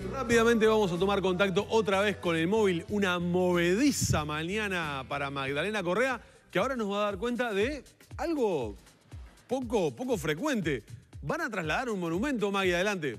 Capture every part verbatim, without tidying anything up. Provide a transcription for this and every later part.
Rápidamente vamos a tomar contacto otra vez con el móvil. Una movediza mañana para Magdalena Correa, que ahora nos va a dar cuenta de algo poco, poco frecuente. Van a trasladar un monumento, Maggie, adelante.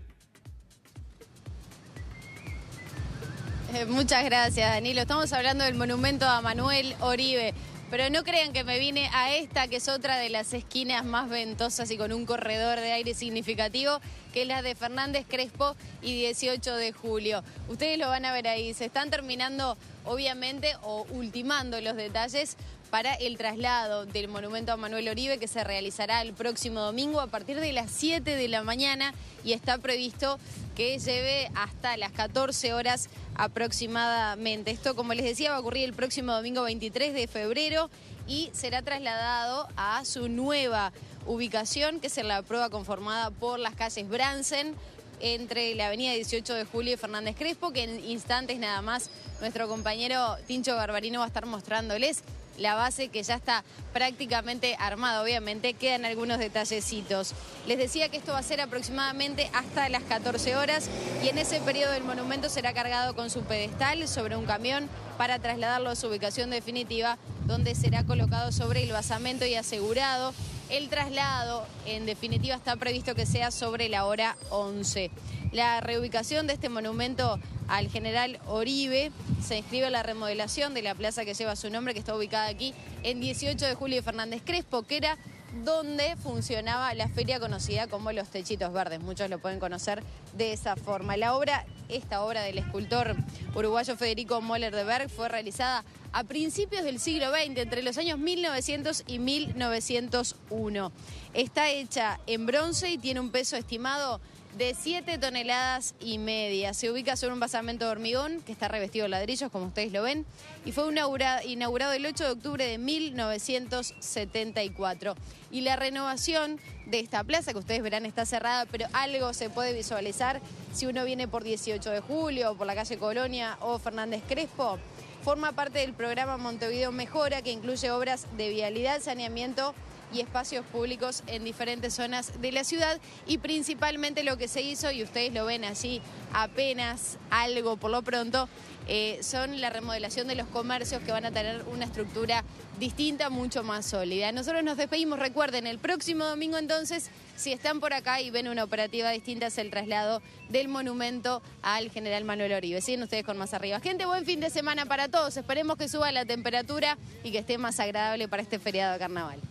Eh, muchas gracias, Danilo. Estamos hablando del monumento a Manuel Oribe. Pero no crean que me vine a esta, que es otra de las esquinas más ventosas y con un corredor de aire significativo, que es la de Fernández Crespo y dieciocho de julio. Ustedes lo van a ver ahí. Se están terminando, obviamente, o ultimando los detalles para el traslado del monumento a Manuel Oribe, que se realizará el próximo domingo a partir de las siete de la mañana y está previsto que lleve hasta las catorce horas aproximadamente. Esto, como les decía, va a ocurrir el próximo domingo veintitrés de febrero y será trasladado a su nueva ubicación, que es en la prueba conformada por las calles Bransen, entre la avenida dieciocho de julio y Fernández Crespo, que en instantes nada más nuestro compañero Tincho Garbarino va a estar mostrándoles la base, que ya está prácticamente armada. Obviamente quedan algunos detallecitos. Les decía que esto va a ser aproximadamente hasta las catorce horas y en ese periodo el monumento será cargado con su pedestal sobre un camión para trasladarlo a su ubicación definitiva, donde será colocado sobre el basamento y asegurado. El traslado, en definitiva, está previsto que sea sobre la hora once. La reubicación de este monumento al general Oribe se inscribe en la remodelación de la plaza que lleva su nombre, que está ubicada aquí en dieciocho de julio y Fernández Crespo, que era donde funcionaba la feria conocida como Los Techitos Verdes. Muchos lo pueden conocer de esa forma. La obra, esta obra del escultor uruguayo Federico Moller de Berg, fue realizada a principios del siglo veinte, entre los años mil novecientos y mil novecientos uno. Está hecha en bronce y tiene un peso estimado de siete toneladas y media. Se ubica sobre un basamento de hormigón que está revestido de ladrillos, como ustedes lo ven, y fue inaugurado, inaugurado el ocho de octubre de mil novecientos setenta y cuatro. Y la renovación de esta plaza, que ustedes verán está cerrada, pero algo se puede visualizar si uno viene por dieciocho de julio, por la calle Colonia o Fernández Crespo, forma parte del programa Montevideo Mejora, que incluye obras de vialidad, saneamiento y espacios públicos en diferentes zonas de la ciudad, y principalmente lo que se hizo, y ustedes lo ven allí apenas algo por lo pronto, eh, son la remodelación de los comercios, que van a tener una estructura distinta, mucho más sólida. Nosotros nos despedimos. Recuerden, el próximo domingo entonces, si están por acá y ven una operativa distinta, es el traslado del monumento al general Manuel Oribe. Siguen ustedes con Más Arriba. Gente, buen fin de semana para todos. Esperemos que suba la temperatura y que esté más agradable para este feriado de carnaval.